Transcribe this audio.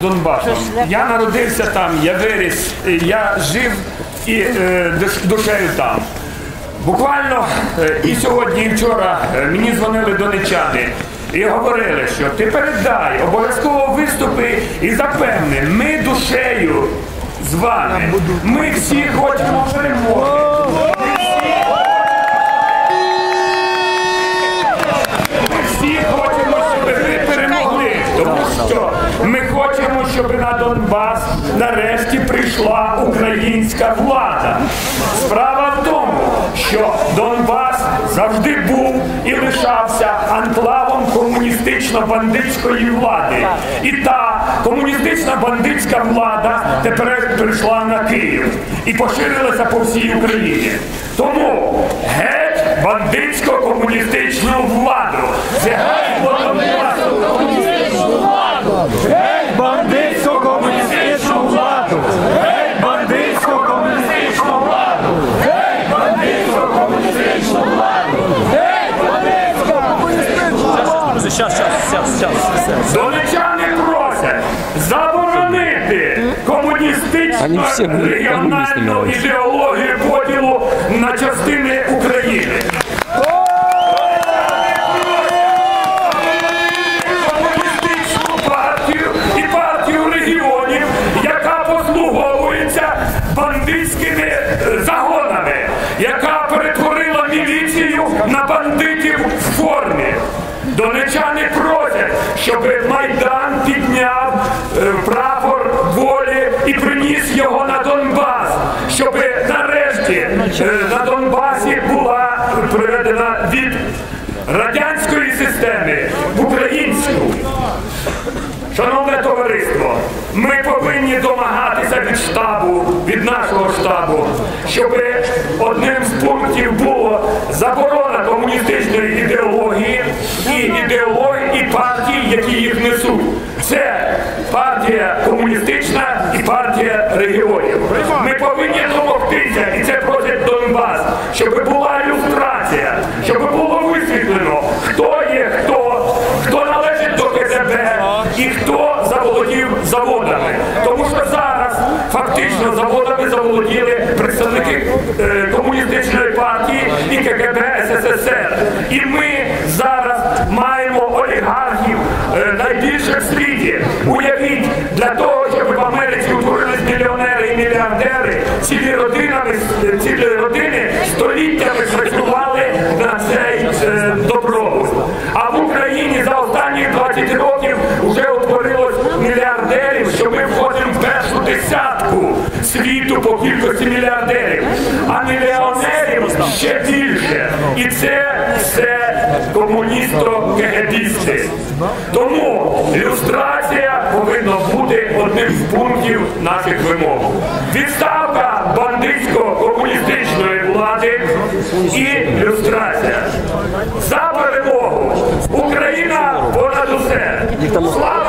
Донбасом. Я народився там, я виріс, я жив і душею там. Буквально і сьогодні, і вчора мені дзвонили донеччани і говорили, що ти передай, обов'язково виступи і запевни, ми душею з вами, ми всі хочемо перемоги. Ми всі хочемо, щоб ви перемогли, тому що ми хочемо, щоб на Донбас нарешті прийшла українська влада. Справа в тому, що Донбас завжди був і лишався анклавом комуністично-бандитської влади. І та комуністична бандитська влада тепер прийшла на Київ і поширилася по всій Україні. Тому геть бандитсько-комуністичну владу! Це геть бандитсько-комуністичну владу! Геть бандитсько-комуністичну владу! Геть бандитсько-комуністичну владу! Геть бандитсько-комуністичну владу! Геть бандитсько-комуністичну владу! Сейчас. Донеччани просять заборонити комуністичну регіональну ідеологію поділу на частини України. Комуністичну партію і партію регіонів, яка послуговується бандитськими загонами, яка перетворила міліцію на бандитів в формі. Донеччани просять, щоб Майдан підняв прапор волі і приніс його на Донбас, щоб нарешті на Донбасі була приведена від радянської системи в українську. Шановне товариство, ми повинні домагатися від штабу, від нашого штабу, щоб одним з пунктів було заборона комуністичної ідеології і партій, які їх несуть. Це партія комуністична і партія регіонів. Ми повинні домогтися, і це просить Донбас, щоб була люстрація, щоб було висвітлено, хто є хто належить до КДБ і хто заволодів заводами. Тому що зараз фактично заводами заволоділи представники комуністичної партії і КГБ СССР. І ми зараз маємо олігархів найбільше в світі. Уявіть, для того, щоб в Америці утворились мільйонери і мільярдери, цілі родини століттями працювали на цей добробут. А в Україні за останні 20 років вже утворилось мільярдерів, що ми входимо в першу десятку світу по кількості мільярдерів. А мільйонерів ще більше. І це все комуністо-кегебісти. Тому люстрація повинна бути одним з пунктів наших вимог. Відставка бандитсько-комуністичної влади і люстрація. За перемогу! Україна понад усе! Слава